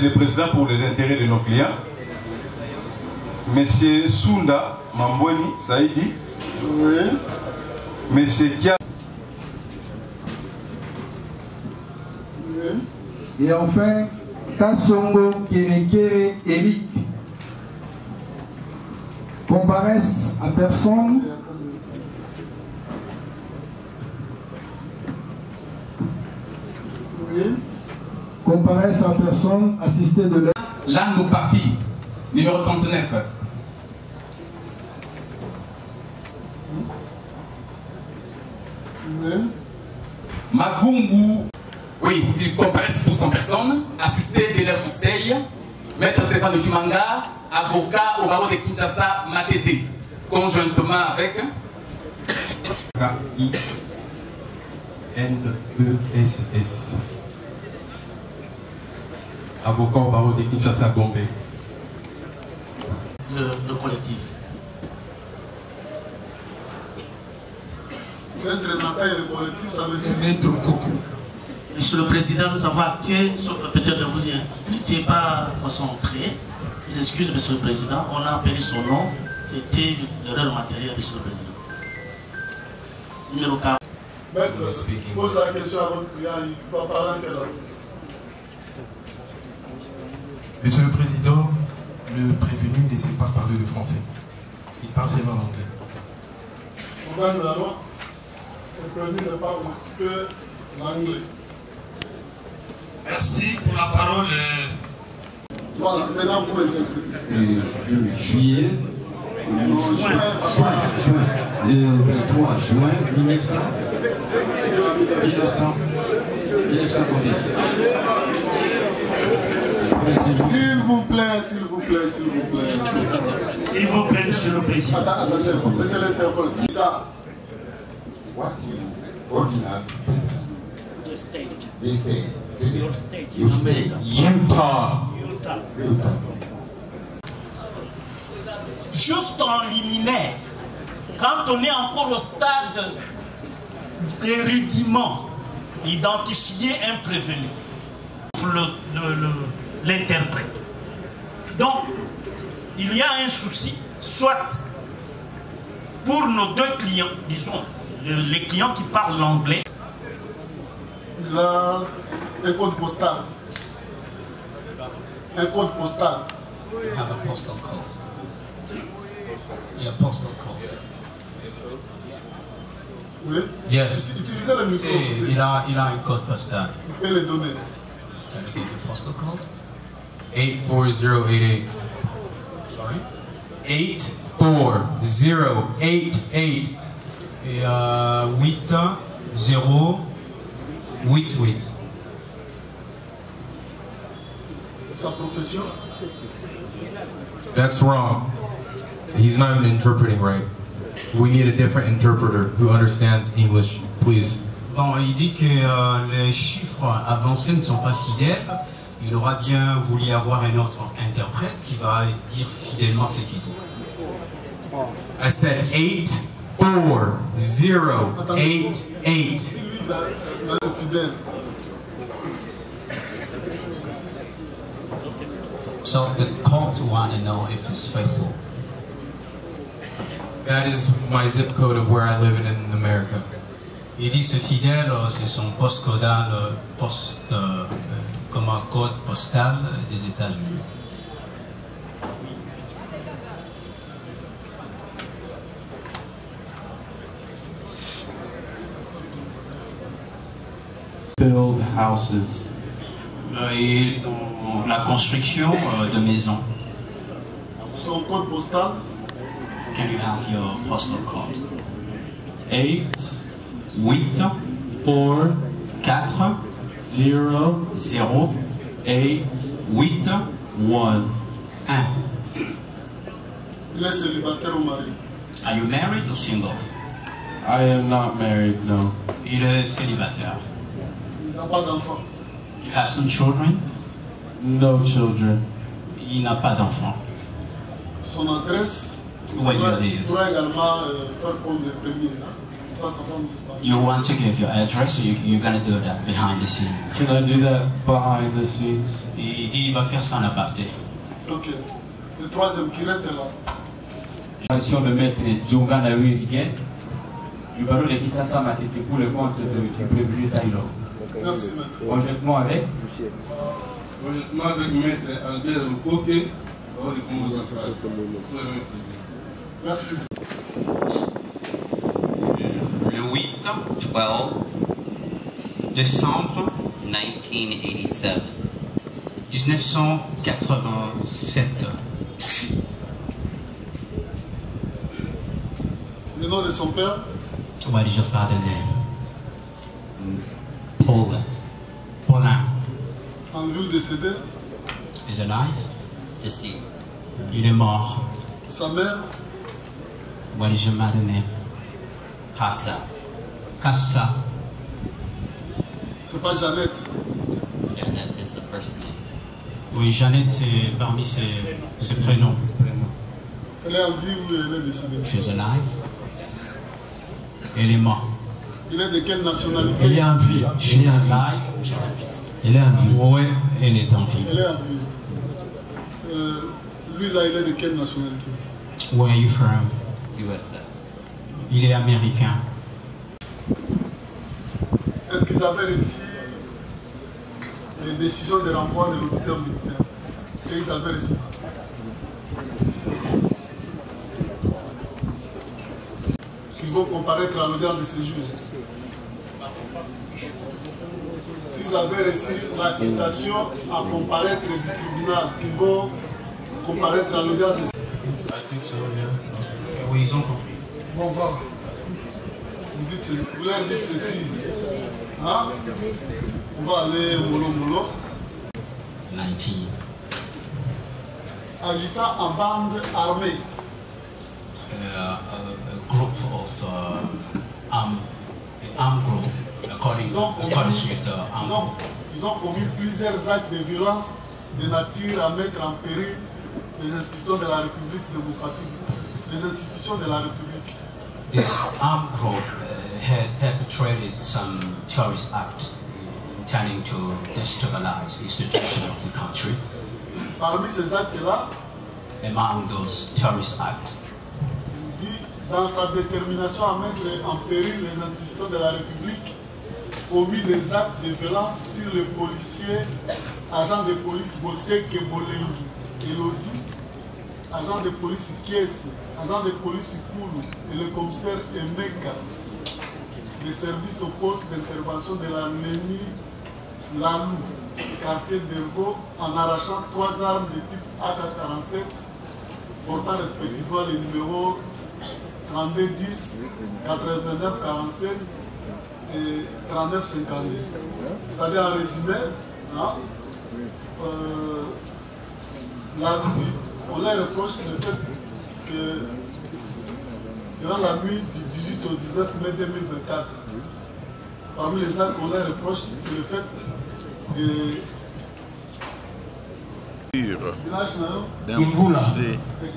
le président pour les intérêts de nos clients. Monsieur Sunda Mamboni Saïdi. Oui. Monsieur Kia. Oui. Et enfin, Kassongo Kerekere Eric comparaissent à personne. Oui. Comparaissent à personne assistés de leur. Lando Papi, numéro 39. Oui. Mavumbu, oui, il comparaissent pour 100 personnes, assistés de leur conseil, maître Stéphane Kimanga, avocat au barreau de Kinshasa, Matete, conjointement avec K-I-N-E-S-S. Avocat au barreau de Kinshasa, Gombe. Le collectif. Entre Nata et le collectif, ça veut dire. Monsieur le Président, nous avons acté, peut-être vous n'étiez pas concentré. Je m'excuse, Monsieur le Président, on a appelé son nom, c'était l'erreur matérielle, Monsieur le Président. Numéro 4. Maître, pose la question à votre client, il va parler en quelle langue? Monsieur le Président, le prévenu ne sait pas parler le français. Il parle seulement l'anglais. On gagne la loi. Le prévenu ne parle que l'anglais. Merci pour la parole. Voilà, maintenant vous interprétez. Juillet, le 23 juin 1900 combien? S'il vous plaît, s'il vous plaît, s'il vous plaît. S'il vous plaît, Monsieur le Président. Attendez, laissez l'interprète. What? Original. The state. This state. Your state. Your state. Utah. Utah. Juste en liminaire, quand on est encore au stade des rudiments, identifier un prévenu, l'interprète. Donc, il y a un souci, soit pour nos deux clients, disons, les clients qui parlent l'anglais. Il a un code postal. Un code postal. You have a postal code. Il y a postal code. Oui. Yes. Utilisez le micro. Il a un code postal. Vous pouvez le donner. Can you give a postal code? 84088. Sorry? 84088. Et 8088. Sa profession. That's wrong. He's not even interpreting right. We need a different interpreter who understands English, please. Bon, il dit que les chiffres avancés ne sont pas fidèles. Il aura bien voulu avoir un autre interprète qui va dire fidèlement ce qu'il dit. I said 84088. Si lui, il est fidèle. So the court want to know if it's faithful. That is my zip code of where I live in America. Il dit c'est fidèle, c'est son poste codal, comme un code postal des États-Unis. Build houses. Et dans la construction de maisons. Son code postal. Can you have your postal code? 8 8 4 4 0 0 8 8 1. 1. Il est célibataire ou marié? Are you married or single? I am not married, no. Il est célibataire. Il n'a pas d'enfant. You have some children? No children. Il n'a pas d'enfant. Son adresse. Où il Il live? pourrait également faire comme le premier. Hein? Ça va nous parler. You want to give your address, or you're going to do that behind the scenes? Can I do that behind the scenes? Il dit il va faire ça en aparté. Ok. Le troisième qui reste là. Le maître Djongana Rigen, du ballon de Kinshasa Matete pour le compte du prévenu Taylor. Merci, maître. Conjointement avec maître Albert Lukoke. Merci. Le 12 décembre 1987. 1987. Le nom de son père. What is your father's name? Paulin. En vue décédé. Is alive? Deceased. Il est mort. Sa mère. What is your mother's name? Casa. Casa. C'est pas Jeannette. Janet is the first name. Oui, Jeannette, c'est parmi ses prénoms. Elle est en vie ou elle est décédée? She's alive. Elle est morte. Il est de quelle nationalité? Elle est en vie. She's alive. Elle est en vie. Oui, elle est en vie. Elle est en vie. Lui là, il est de quelle nationalité? Where are you from? USA. Il est américain. Est-ce qu'ils avaient réussi les décisions de renvoi de l'auditeur militaire? Et ils avaient réussi ça. Ils vont comparaître à l'audience de ces juges. S'ils avaient reçu la citation à comparaître du tribunal, ils vont comparaître à l'audience de ces juges. Oui, ils ont compris. Bon, bon. Vous leur dites ceci. Hein? On va aller mollo. 19. Agissant en bande armée. A group of armed group, according with the armed. Ils ont commis plusieurs actes de violence de nature à mettre en péril les institutions de la République démocratique. Les institutions de la République. This armed group had perpetrated some terrorist act intending to destabilize the institution of the country. Parmi ces actes-là, among those terrorist acts, il dit, dans sa détermination à mettre en péril les institutions de la République, commis des actes de violence sur les policiers, agents de police Boteke Bolengi, Elodie, agent de police Kiesi, agent de police Koulou et le commissaire Emeka, des services au poste d'intervention de la Lénie Lalou, quartier d'Ergo, en arrachant 3 armes de type AK-47, portant respectivement les numéros 3210, 8947 et 3952. C'est-à-dire en résumé, hein, on leur reproche le fait que durant la nuit du 18 au 19 mai 2024, parmi les actes qu'on leur reproche, c'est le fait d'imposer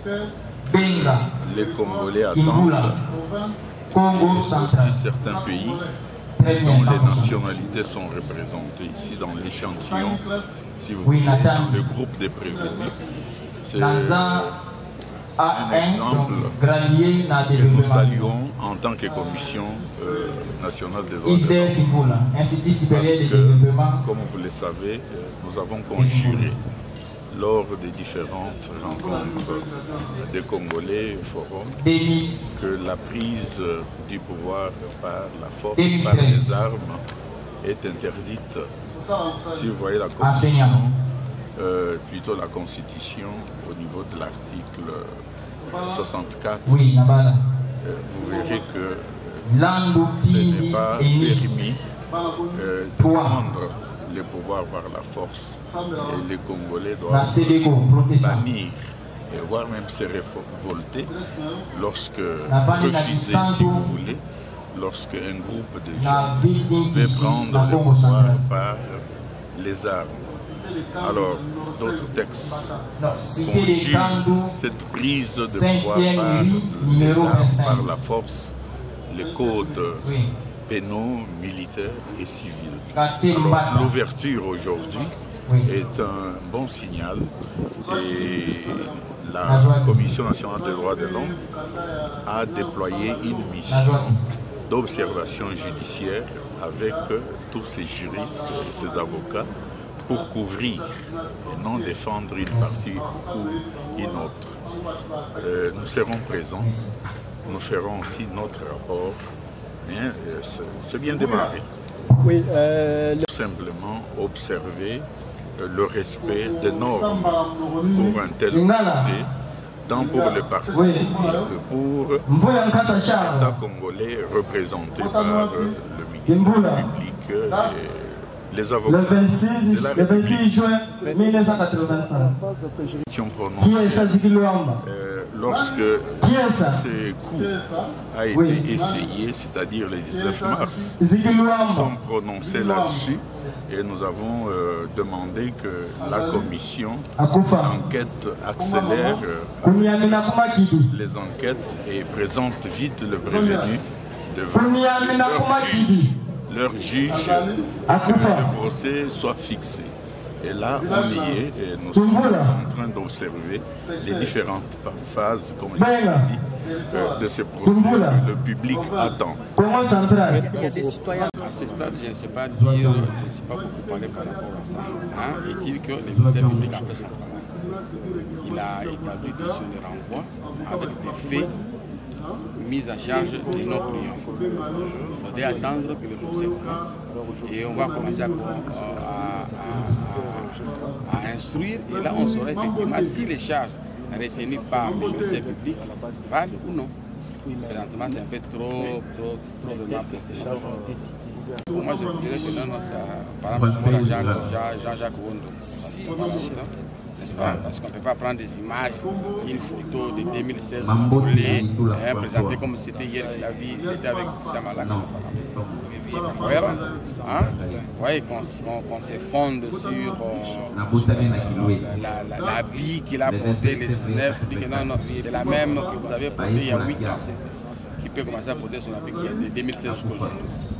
les Congolais attendent aussi certains pays dont les nationalités sont représentées ici dans l'échantillon. Si vous voulez, dans le groupe des prévenus, c'est un exemple que nous saluons en tant que Commission nationale des droits de l'homme. Parce que, comme vous le savez, nous avons conjuré lors des différentes rencontres des Congolais forum que la prise du pouvoir par la force, par les armes, est interdite. Si vous voyez la Constitution, plutôt la Constitution au niveau de l'article 64, vous verrez que ce n'est pas permis de prendre le pouvoir par la force. Et les Congolais doivent bannir et voire même se révolter lorsque refuser, si vous voulez, lorsque un groupe de gens veut prendre le pouvoir par les armes. Alors, d'autres textes conjurent cette prise de pouvoir par les armes, par la force, les codes pénaux, militaires et civils. L'ouverture aujourd'hui est un bon signal et la Commission nationale des droits de l'homme a déployé une mission d'observation judiciaire avec tous ses juristes et ses avocats pour couvrir et non défendre une partie ou une autre. Nous serons présents, nous ferons aussi notre rapport, mais c'est bien démarré. Oui, Simplement observer le respect des normes pour un tel procès, tant pour le parti que pour l'État congolais représenté par le ministre public et les avocats de la République. Le 26 juin 1985. Lorsque ce coup a été essayé, c'est-à-dire le 19 mars, nous sommes prononcés là-dessus et nous avons demandé que la commission d'enquête accélère les enquêtes et présente vite le prévenu devant leur juge et que le procès soit fixé. Et là, on y est et nous sommes en train d'observer les différentes phases, comme je l'ai dit, de ce procès que le public attend. À ce stade, je ne sais pas dire, je ne sais pas beaucoup parler par rapport à ça. Est-il que le ministère public a fait son travail? Il a établi des sur le renvoi avec des faits mis à charge de notre client. Il faudrait attendre que le procès se lance et on va commencer à instruire et là on saura effectivement si les charges retenues par le ministère public valent ou non. Présentement c'est un peu trop de ma précision. Pour moi je dirais que non, ça, par exemple Jean-Jacques Wondo, n'est-ce pas? Parce qu'on ne peut pas prendre des images, une photo de 2016 présentée comme c'était hier il était avec Samalak. Vous voyez qu'on se fonde sur l'habit qu'il a porté le 19, dit que non, c'est la même que vous avez porté il y a 8 ans, qui peut commencer à porter son habit qui est de 2016 jusqu'au jour.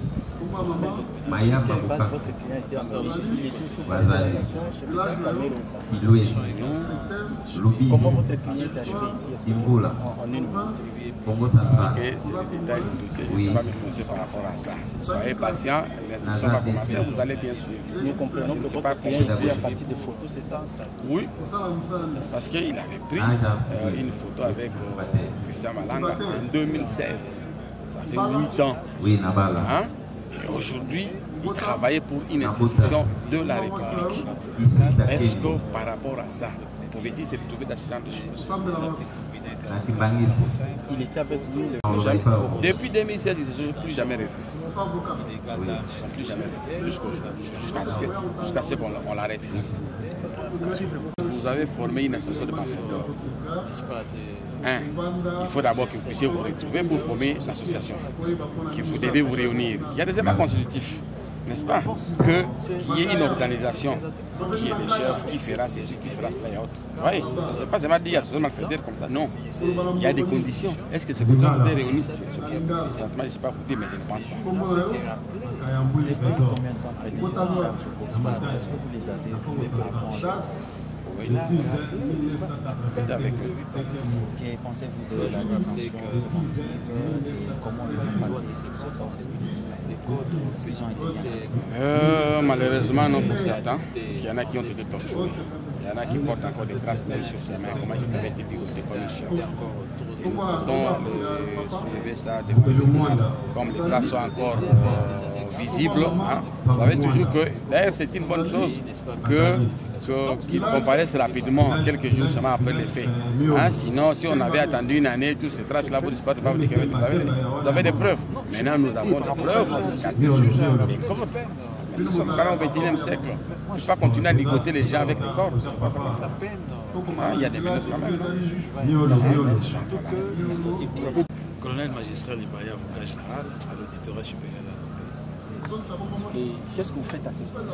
Comment votre client est arrivé ici en une Congo central. C'est le détail du dossier, je ne sais pas me prononcer par rapport à ça. Soyez patient, l'instruction va commencer, vous allez bien suivre. Nous comprenons que votre client est à partir de photos, c'est ça? Oui, parce qu'il avait pris une photo avec Christian Malanga en 2016. Ça fait 8 ans. Oui, Nabala. Et aujourd'hui, il travaillait pour une institution de la République. Est-ce que par rapport à ça, pouvait-il se retrouver dans ce genre de choses? Il était avec nous depuis 2016, ils ne se sont plus jamais revus. Ils ne sont plus jamais revus jusqu'à ce qu'on l'arrête. Vous avez formé une association de malfaiteurs. Il faut d'abord que vous puissiez vous retrouver pour former l'association, que vous devez vous réunir. Il y a des éléments constitutifs, n'est-ce pas? Qu'il y ait une organisation qui est le chef, qui fera ceci, qui fera cela et autres. Vous voyez, ce n'est pas seulement dire association malfaiteurs comme ça, non. Il y a des conditions. Est-ce que ces conditions sont réunies? Je ne sais pas vous dire, mais je ne pense pas. Est-ce que vous les avez trouvés pour oui. Avec eux. Que pensez-vous de la détention comment ils vont passer malheureusement, non pour certains. Parce qu'il y en a qui ont été torturés. Il y en a qui portent encore des traces sur ses mains. Comment est-ce qu'il avait été dit aussi comme un chef? Et nous portons soulever ça comme les traces sont encore visibles. Vous savez toujours que, d'ailleurs, c'est une bonne chose qu'ils comparaissent rapidement, quelques jours seulement après les faits. Sinon, si on avait attendu une année, tous ces traces-là, vous disparaissent pas, vous avez des preuves. Maintenant, nous avons des preuves, des corps. Nous sommes quand même au XXIe siècle. On ne peut pas continuer à ligoter les gens avec des corps. C'est pas ça. Il y a des menaces quand même. Colonel magistrat Libaya, avocat général à l'auditorat supérieur de la République. Et qu'est-ce que vous faites à ce moment-là?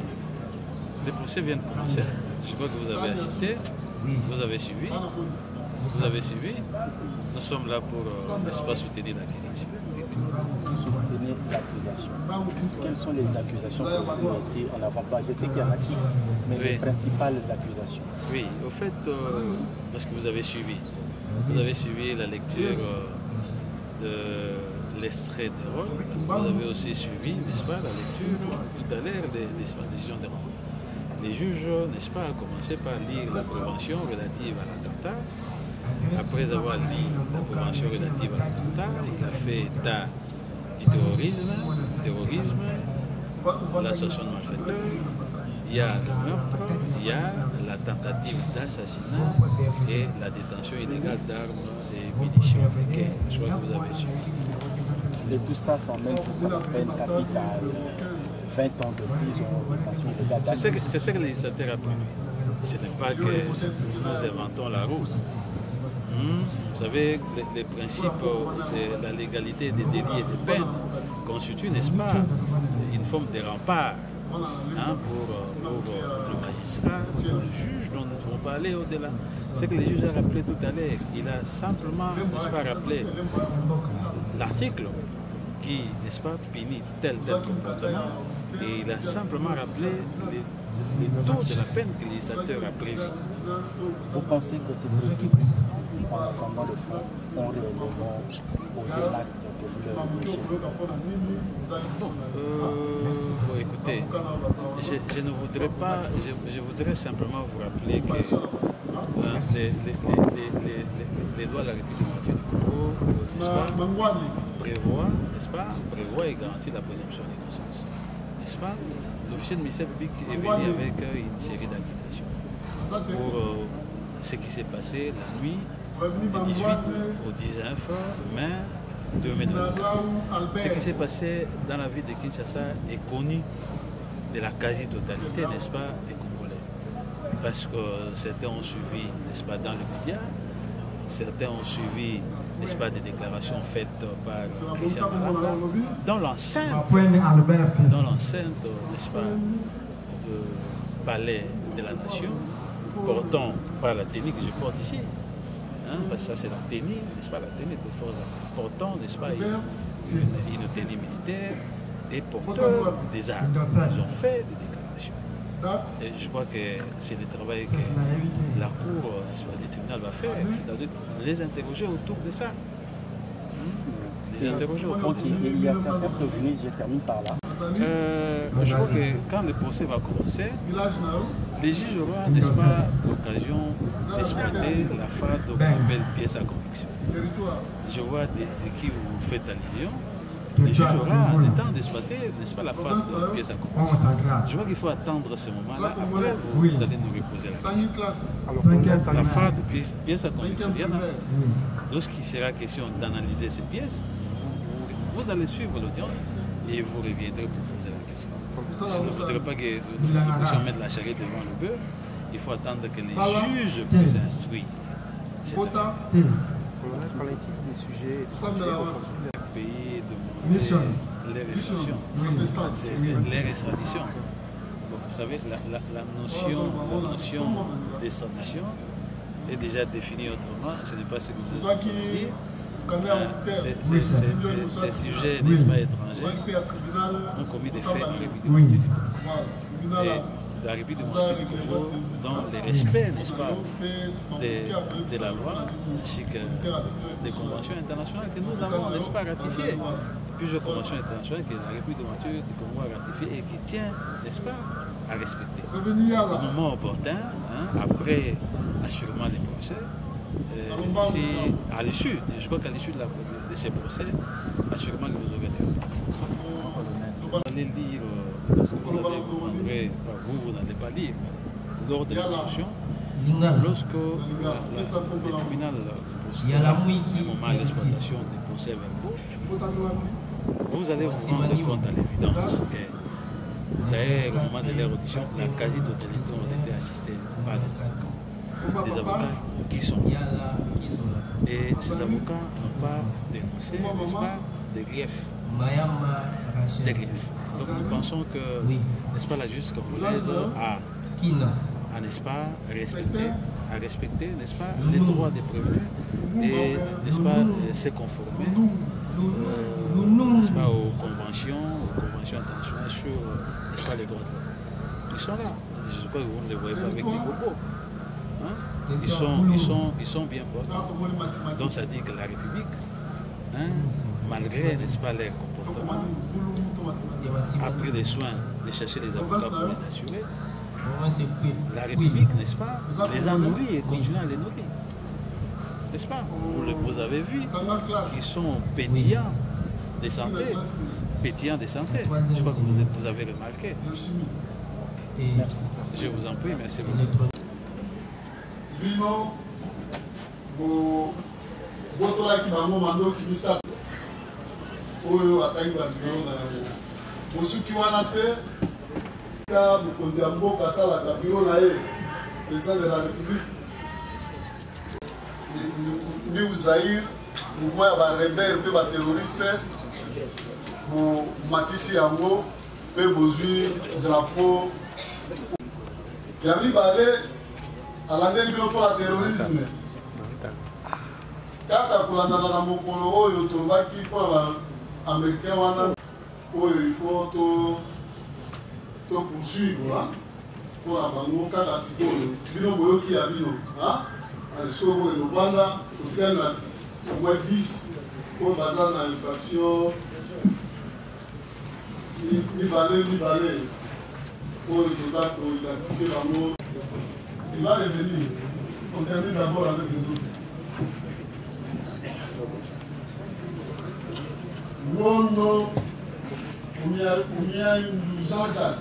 Les procès viennent de commencer. Je crois que vous avez assisté, vous avez suivi. Vous avez suivi? Nous sommes là pour, n'est-ce pas, soutenir l'accusation. Soutenir l'accusation. Quelles sont les accusations que vous mettez en avant-page? Je sais qu'il y en a 6, mais les principales accusations. Oui, au fait, parce que vous avez suivi la lecture de l'extrait des rôles. Vous avez aussi suivi, n'est-ce pas, la lecture tout à l'heure des décisions des rôles. Les juges, n'est-ce pas, ont commencé par lire la prévention relative à l'attentat. Après avoir lu la prévention relative à l'attentat, il a fait état du terrorisme, l'association de malfaiteurs, il y a le meurtre, il y a la tentative d'assassinat et la détention illégale d'armes et munitions. Je crois que vous avez suivi. Et tout ça s'emmène jusqu'à la peine capitale, 20 ans de prison, détention illégale d'armes. C'est ce que le législateur a prévu. Ce n'est pas que nous inventons la roue. Vous savez, les principes de la légalité des délits et des peines constituent, n'est-ce pas, une forme de rempart pour le magistrat, pour le juge, dont nous ne pouvons pas aller au-delà. C'est que le juge a rappelé tout à l'heure. Il a simplement, n'est-ce pas, rappelé l'article qui, n'est-ce pas, punit tel comportement, et il a simplement rappelé les taux de la peine que le législateur a prévu. Vous pensez que c'est prévu en attendant le fond, ont réellement posé l'acte que vous leur reprochez? Écoutez, je ne voudrais pas, je voudrais simplement vous rappeler que les lois de la République démocratique du Congo, n'est-ce pas, prévoit et garantit la présomption d'innocence. N'est-ce pas? L'officier de ministère public est venu avec une série d'accusations pour ce qui s'est passé la nuit du 18 au 19 mai 2024. Ce qui s'est passé dans la ville de Kinshasa est connu de la quasi-totalité, n'est-ce pas, des Congolais. Parce que certains ont suivi, n'est-ce pas, dans le média, certains ont suivi, n'est-ce pas, des déclarations faites par Christian Malaka dans l'enceinte, n'est-ce pas, du palais de la nation, portant par la tenue que je porte ici. Parce que ça c'est la tenue, n'est-ce pas, la tenue de force, portant, n'est-ce pas, une tenue militaire et porteur des armes. Ils ont fait des déclarations. Et je crois que c'est le travail que la Cour, n'est-ce pas, des tribunaux va faire, c'est-à-dire les interroger autour de ça. Les interroger autour de ça. Il y a certains prévenus, je termine par là. Je crois que quand le procès va commencer, les juges auront, n'est-ce pas, l'occasion d'exploiter la phase qu'on appelle pièce à conviction. Je vois de qui vous faites allusion. Les juges auront le temps d'exploiter, n'est-ce pas, la phase de pièce à conviction. Je vois qu'il faut attendre ce moment-là. Après, vous allez nous reposer la question. Alors, la phase de pièce à conviction, il y en a. Lorsqu'il sera question d'analyser ces pièces, vous allez suivre l'audience et vous reviendrez pour poser la question. Je ne voudrais pas que nous puissions mettre la charrette devant le bœuf. Il faut attendre que les juges puissent instruire. Qu'en est-il des sujets étrangers au pays de les restrictions? Les extraditions. Vous savez, la notion d'extradition est déjà définie autrement. Ce n'est pas ce que vous êtes en train de dire. Ces sujets, n'est-ce pas, étrangers, ont commis des faits en République démocratique du Congo. Et la République démocratique du Congo, dans le respect, n'est-ce pas, de la loi, ainsi que des conventions internationales que nous avons, n'est-ce pas, ratifiées. Plusieurs conventions internationales que la République démocratique du Congo a ratifiées et qui tient, n'est-ce pas, à respecter. Au moment opportun, après assurément les procès, à l'issue, je crois qu'à l'issue de ces procès, assurément que vous aurez des réponses. Vous allez lire, lorsque vous allez vous n'allez pas lire, mais lors de l'instruction, lorsque le tribunal procède à un moment l'exploitation des procès verbaux, vous allez vous rendre compte à l'évidence que, d'ailleurs, au moment de leur audition, la quasi-totalité ont été assistées par des avocats qui sont là. Et ces avocats n'ont pas dénoncé, n'est-ce pas, des griefs. Donc nous pensons que, n'est-ce pas, la justice congolaise a à, n'est-ce pas, respecter, n'est-ce pas, les droits des prévenus et, n'est-ce pas, se conformer, n'est-ce pas, aux conventions internationales sur, n'est-ce pas, les droits de l'homme. Ils sont là. Je crois que vous ne les voyez pas avec des bobos. Hein? Ils sont bien portants. Donc ça dit que la République, hein, malgré, n'est-ce pas, leur comportement, a pris des soins de chercher les avocats pour les assurer. La République, n'est-ce pas, les a nourris et continue à les nourrir. N'est-ce pas? Vous avez vu, ils sont pétillants de santé. Pétillants de santé. Je crois que vous avez remarqué. Merci. Je vous en prie, merci beaucoup. Bino, botolaki bango mandoki misato oyo atangi babiro na yango mosuki wana te ka mokonzi ya mboka asalaka biro na ye président de la république New Zaïre mouvement ya barebele mpe baterroriste bomatisi yango mpe bozwi drapeau ya mibale alandeli bino mpo na terrorisme kaka kolandana na mokolo oyo tolobaki mpo na baaméricain wana oyo ifo topoursuivre mpo na bango kaka sikoyo bino boyoki ya bino sikoyo boyo novanda totia na au moins 10 oyo baza na infraction mibale oyo toza koidentifie bango. Il va revenir. On termine d'abord avec les autres. Wono, Jean-Jacques.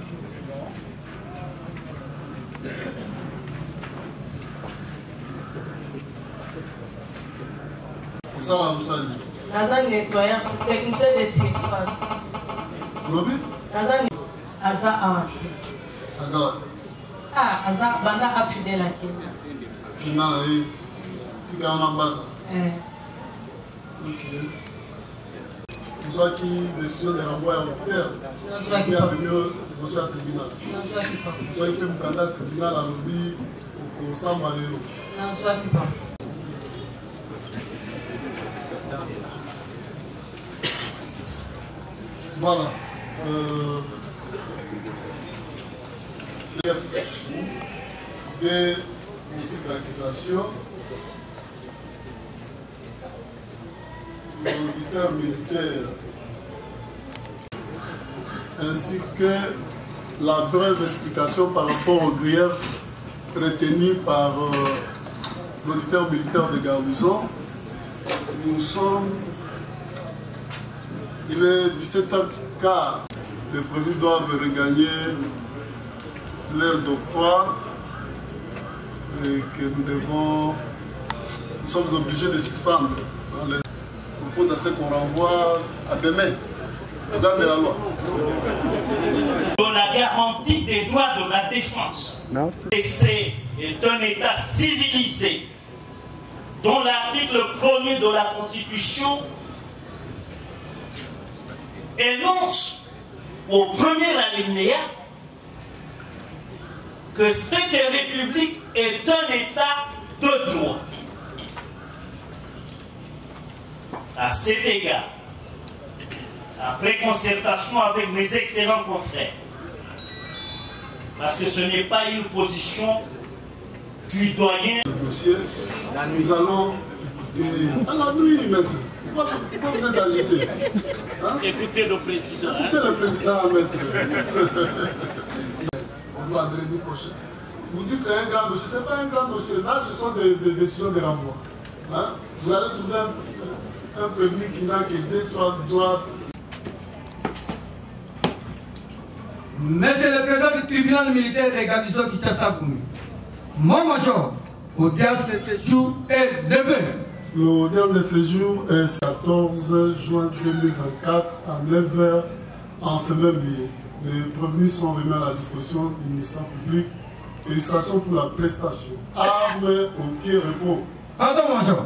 Ça va, Moussani. Nazan nettoyeur, technicien de surface. Lobby? Nazan Aza Awati. Aza. Ah, Aza Banda a fidèle à Kenya. Kenya, tu as un banda. Ok. Vous avez qui décision de renvoi à auditeur? Vous avez venu au tribunal. Vous avez fait un candidat tribunal à lobby au San Malélo. Voilà. C'est des motifs d'accusation. L'auditeur militaire ainsi que la brève explication par rapport aux griefs retenus par l'auditeur militaire de garnison. Nous sommes, il est 17h15, les prévenus doivent regagner leur doctoire et que nous sommes obligés de suspendre. Je propose à ce qu'on renvoie à demain, dans la loi. Pour la garantie des droits de la défense. Et c'est un État civilisé dont l'article 1er de la Constitution énonce au premier alinéa que cette République est un État de droit. À cet égard, après concertation avec mes excellents confrères, parce que ce n'est pas une position du doyen. Nous allons à la nuit maintenant. Pourquoi vous êtes agité? Écoutez le président. Écoutez le président, maître. On va vendredi prochain. Vous dites que c'est un grand dossier. Ce n'est pas un grand dossier. Là, ce sont des décisions de renvoi. Vous allez trouver un prévenu qui n'a que 2-3 droits. Monsieur le président du tribunal militaire de garnison Kinshasa, mon major, audience de séjour est levé. L'audience de séjour est 14 juin 2024 à 9h en ce même lieu. Les prévenus sont remis à la disposition du ministère public. Félicitations pour la prestation. Armes au pied repos. Pardon, major.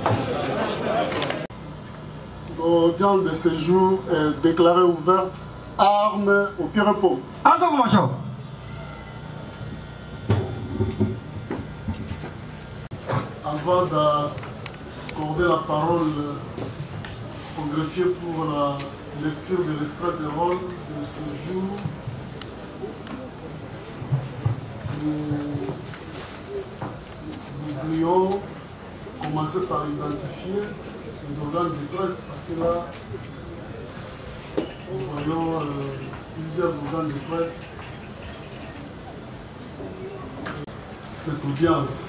L'audience de séjour est déclarée ouverte armes au pied repos. Avant d'accorder la parole au greffier pour la lecture de l'extrait de rôle de ce jour, nous voulions commencer par identifier les organes de presse, parce que là, nous voyons plusieurs organes de presse. Cette audience.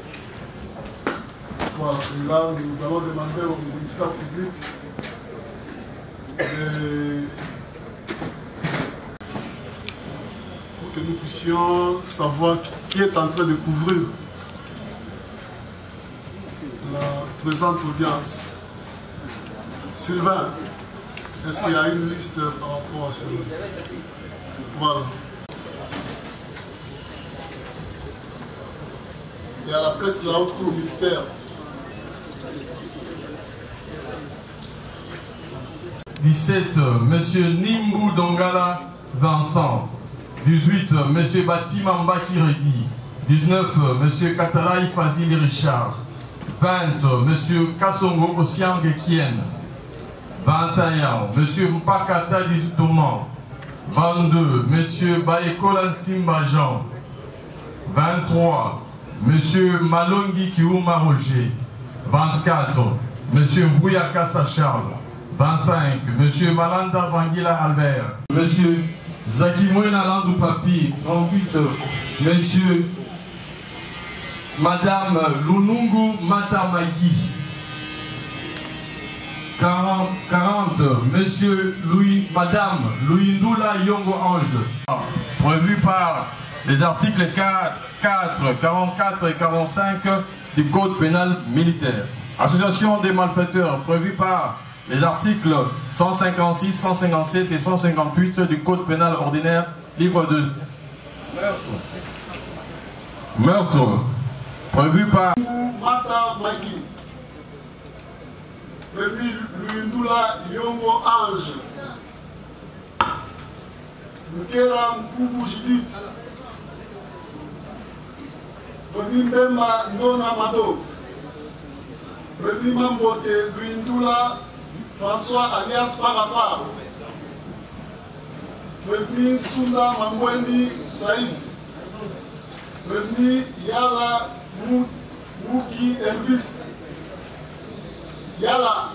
Voilà, et là, nous allons demander au ministère public pour que nous puissions savoir qui est en train de couvrir la présente audience. Sylvain, est-ce qu'il y a une liste par rapport à cela? Voilà. Et à la presse de la haute cour militaire. 17, M. Nimbu Dongala Vincent. 18, M. Batima Mbaki Redi. 19, M. Katarai Fazili Richard. 20, M. Kassongo Osiang Kien. 21, M. Mpakata Dizoutoman. 22, M. Baekola Timba Jean. 23, M. Malongi Kiuma Roger. 24, M. Mbouya Kassa Charles. 25, M. Malanda Vangila Albert. M. Zakimwena Landou Papi. 38, M. Madame Lunungu Matamaki. 40, M. Madame Louindoula Yongo Ange. Prévu par les articles 4, 44 et 45 du Code pénal militaire. Association des malfaiteurs prévue par les articles 156, 157 et 158 du Code pénal ordinaire, livre 2. Meurtre prévu par Mata Maki, prévu Luindula Yongo Ange, Mukera Mkubu Judith, prévu Mbemba Ndona Mado, prévu Mambote Luindula François alias Parafar, prévenu Sunda Mangweni Saïd, prévenu Yala Mouki Elvis, Yala,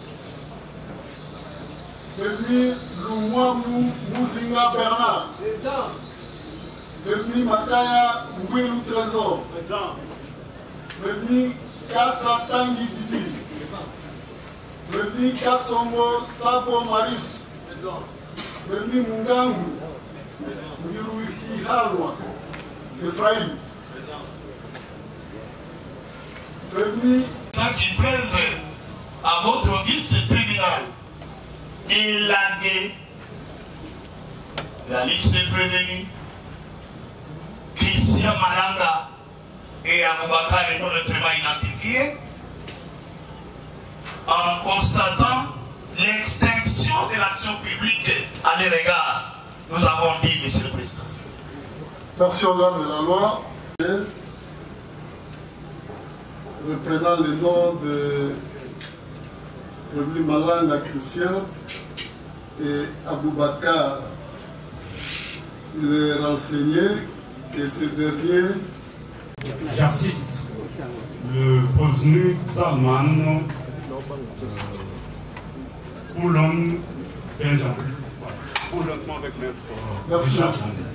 prévenu Lumwamu Mouzinga Bernard, prévenu Makaya Ngwelu Trésor, prévenu Kassa Tangi Didi, prévenu Kassongo Sabo Marius, prévenu Mungangu Ngirui Ihalwa, Ephraim, prévenu qui plaise à votre guise ce tribunal élaguer la liste des prévenus Christian Malanga et Aboubakar non autrement identifiés, en constatant l'extinction de l'action publique à leur égard. Nous avons dit, Monsieur le Président. Merci au nom de la loi. Reprenant le nom de Prévenu Malanga Christian et Aboubakar, il est renseigné que ce dernier. J'assiste le prévenu Salman Poulon Benjamin. Poulon avec maître Richard.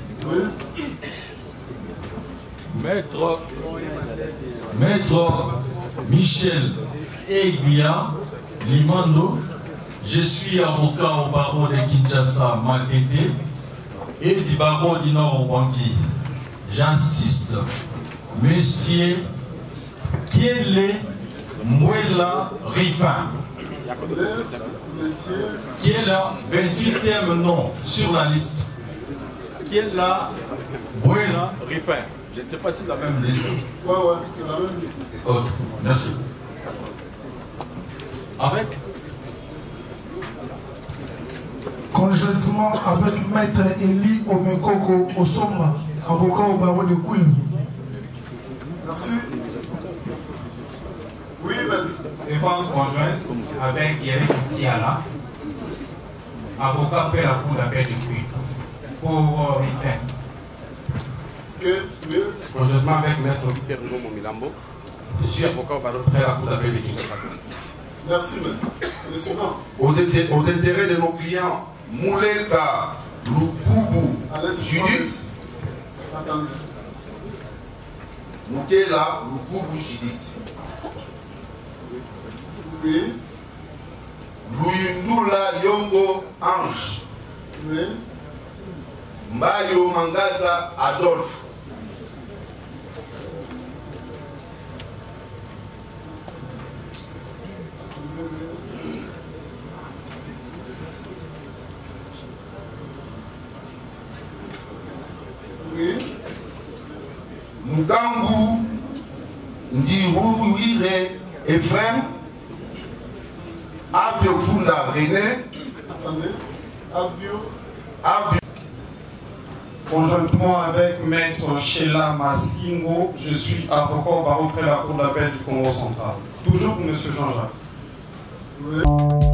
Maître Michel Eglia Limando, je suis avocat au barreau de Kinshasa Makete et du barreau du Nord Bangui. J'insiste, monsieur Kiele Mwela Rifa, qui est le 28e nom sur la liste. Qui est là Mwela Rifa. Je ne sais pas si c'est la même liste. Oui, c'est la même liste. Ok, merci. Avec Conjointement avec Maître Eli Omekoko Osomba, avocat au barreau de Kouilou. Merci. Oui, défense conjointe avec Eric Tiala, avocat près la cour d'appel de Kouilou. Pour Rifin. Conjointement avec Maître Pierre Ngomo Milambo, je suis avocat au barreau près la cour d'appel de Kinshasa. Merci, maître. Le suivant. Aux intérêts de nos clients, Mouleka Lukubu Judith. Moukela Lukubu Judith. Oui. Luyundula Yongo Ange. Oui. Mbayo Mangaza Adolphe. Oui. Mugangu Ndirouire Ephraim. Avio Kunda René. Attendez. Avio. Conjointement avec Maître Sheila Massingo, je suis avocat au barreau près la cour d'appel du Congo central. Toujours pour M. Jean-Jacques. Oui.